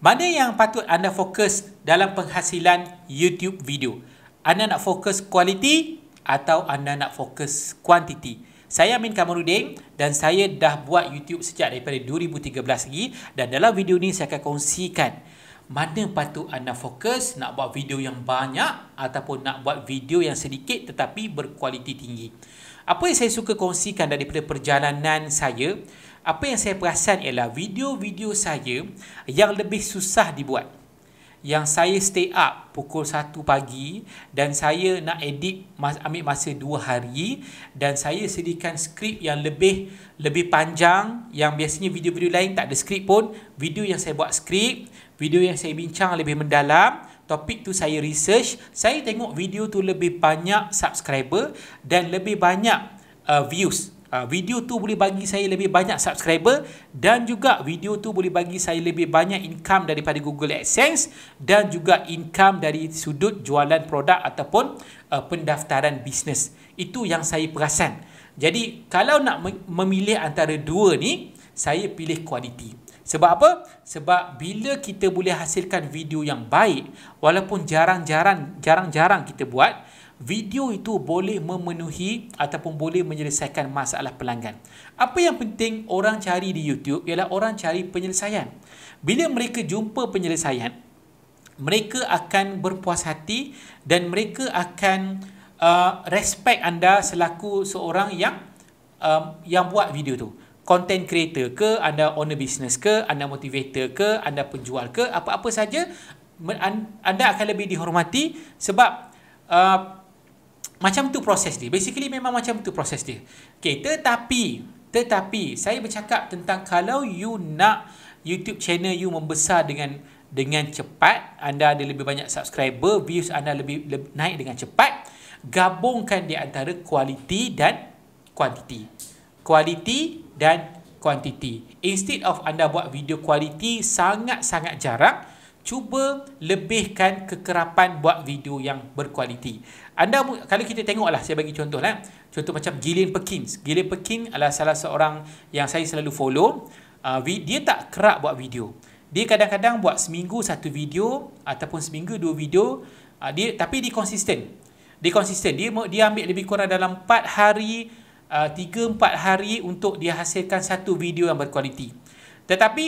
Mana yang patut anda fokus dalam penghasilan YouTube video? Anda nak fokus kualiti atau anda nak fokus kuantiti? Saya Amin Kamarudin dan saya dah buat YouTube sejak daripada 2013 lagi, dan dalam video ni saya akan kongsikan mana patut anda fokus, nak buat video yang banyak ataupun nak buat video yang sedikit tetapi berkualiti tinggi. Apa yang saya suka kongsikan daripada perjalanan saya, apa yang saya perasan ialah video-video saya yang lebih susah dibuat, yang saya stay up pukul 1 pagi dan saya nak edit ambil masa 2 hari, dan saya sediakan skrip yang lebih panjang, yang biasanya video-video lain tak ada skrip pun. Video yang saya buat skrip, video yang saya bincang lebih mendalam, topik tu saya research, saya tengok video tu lebih banyak subscriber dan lebih banyak views. Video tu boleh bagi saya lebih banyak subscriber, dan juga video tu boleh bagi saya lebih banyak income daripada Google AdSense, dan juga income dari sudut jualan produk ataupun pendaftaran bisnes. Itu yang saya perasan. Jadi kalau nak memilih antara dua ni, saya pilih kualiti. Sebab apa? Sebab bila kita boleh hasilkan video yang baik, walaupun jarang-jarang kita buat, video itu boleh memenuhi ataupun boleh menyelesaikan masalah pelanggan. Apa yang penting orang cari di YouTube ialah orang cari penyelesaian. Bila mereka jumpa penyelesaian, mereka akan berpuas hati dan mereka akan respect anda selaku seorang yang buat video tu. Content creator ke, anda owner business ke, anda motivator ke, anda penjual ke, apa-apa saja, anda akan lebih dihormati sebab macam tu proses dia. Basically memang macam tu proses dia. Okay, tetapi saya bercakap tentang kalau you nak YouTube channel you membesar dengan cepat, anda ada lebih banyak subscriber, views anda lebih naik dengan cepat, gabungkan di antara kualiti dan kuantiti. Kualiti dan kuantiti. Instead of anda buat video kualiti sangat-sangat jarang, cuba lebihkan kekerapan buat video yang berkualiti. Anda, kalau kita tengoklah, saya bagi contoh lah. Contoh macam Gillian Perkins. Gillian Perkins adalah salah seorang yang saya selalu follow. Dia tak kerap buat video. Dia kadang-kadang buat seminggu satu video ataupun seminggu 2 video. Tapi dia konsisten. Dia ambil lebih kurang dalam 4 hari, 3-4 hari untuk dia hasilkan satu video yang berkualiti. Tetapi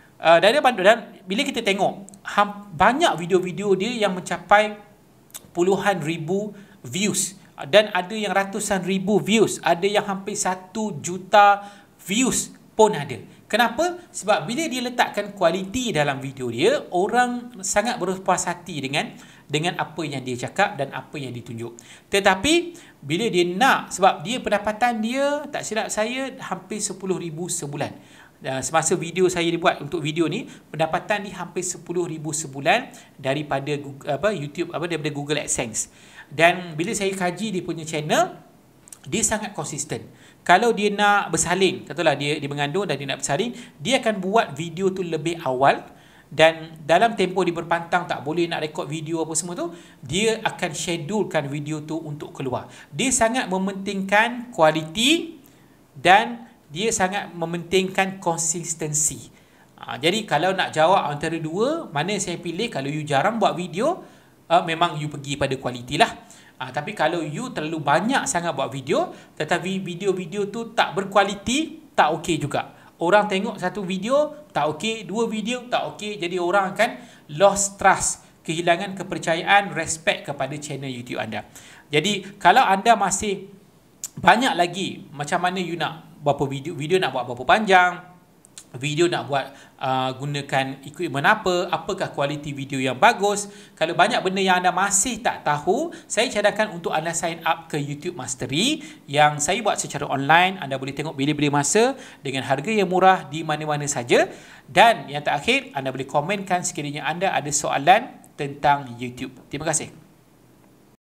bila kita tengok banyak video-video dia yang mencapai puluhan ribu views, dan ada yang ratusan ribu views, ada yang hampir 1 juta views pun ada. Kenapa? Sebab bila dia letakkan kualiti dalam video dia, orang sangat berpuas hati dengan apa yang dia cakap dan apa yang ditunjuk. Tetapi bila dia nak, sebab dia pendapatan dia, tak silap saya, hampir 10,000 sebulan. Semasa video saya dibuat untuk video ni, pendapatan dia hampir 10,000 sebulan daripada YouTube, daripada Google AdSense. Dan bila saya kaji dia punya channel, dia sangat konsisten. Kalau dia nak bersalin, katalah dia mengandung dan dia nak bersalin, dia akan buat video tu lebih awal, dan dalam tempoh dia berpantang, tak boleh nak rekod video apa semua tu, dia akan schedulekan video tu untuk keluar. Dia sangat mementingkan kualiti dan dia sangat mementingkan konsistensi. Jadi kalau nak jawab antara dua, mana saya pilih? Kalau you jarang buat video, memang you pergi pada kualiti lah. Tapi kalau you terlalu banyak sangat buat video, tetapi video-video tu tak berkualiti, tak okey juga. Orang tengok satu video, tak okey, 2 video, tak okey. Jadi orang akan lost trust, kehilangan kepercayaan, respect kepada channel YouTube anda. Jadi kalau anda masih banyak lagi macam mana you nak berapa video nak buat berapa panjang, video nak buat gunakan equipment apakah kualiti video yang bagus. Kalau banyak benda yang anda masih tak tahu, saya cadangkan untuk anda sign up ke YouTube Mastery yang saya buat secara online. Anda boleh tengok bila-bila masa dengan harga yang murah di mana-mana saja. Dan yang terakhir, anda boleh komenkan sekiranya anda ada soalan tentang YouTube. Terima kasih.